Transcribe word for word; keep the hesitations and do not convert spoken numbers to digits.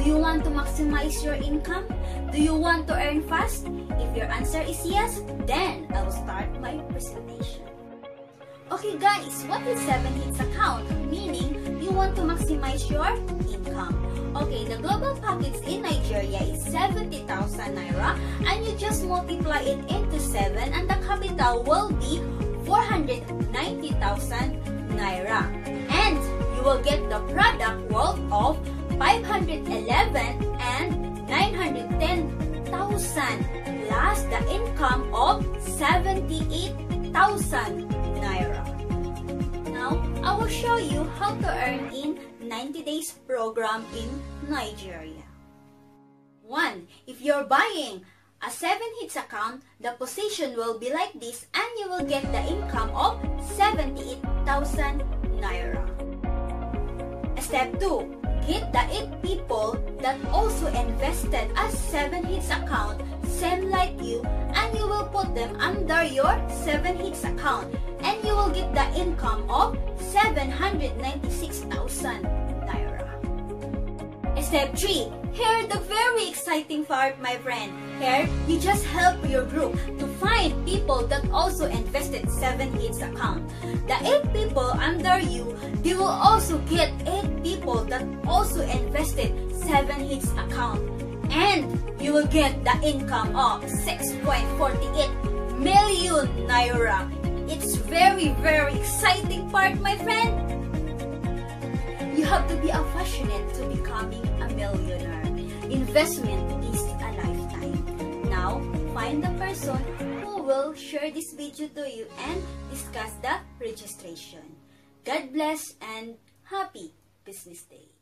you want to maximize your income? Do you want to earn fast? If your answer is yes, then I will start my presentation. Okay guys, what is seven hits account? Meaning, you want to maximize your income. Okay, the global package in Nigeria is seventy thousand naira, and you just multiply it into seven, and the capital will be four hundred ninety thousand naira. And you will get the product worth of five hundred eleven and nine hundred ten thousand, plus the income of seventy-eight thousand naira. Now, I will show you how to earn in ninety days program in Nigeria. one. If you're buying a seven hits account, the position will be like this, and you will get the income of seventy-eight thousand naira. Step two. Get the eight people that also invested a seven hits account, same like you, and you will put them under your seven hits account, and you will get the income of seven hundred ninety-six thousand naira. Step three. Here the very exciting part, my friend. Here, you just help your group to find people that also invested seven hits account. The eight people under you, they will also get eight people that also invested seven hits account. And you will get the income of six point four eight million naira. It's very, very exciting part, my friend. You have to be affectionate to becoming a millionaire. Investment is a lifetime. Now, find the person who will share this video to you and discuss the registration. God bless and happy business day.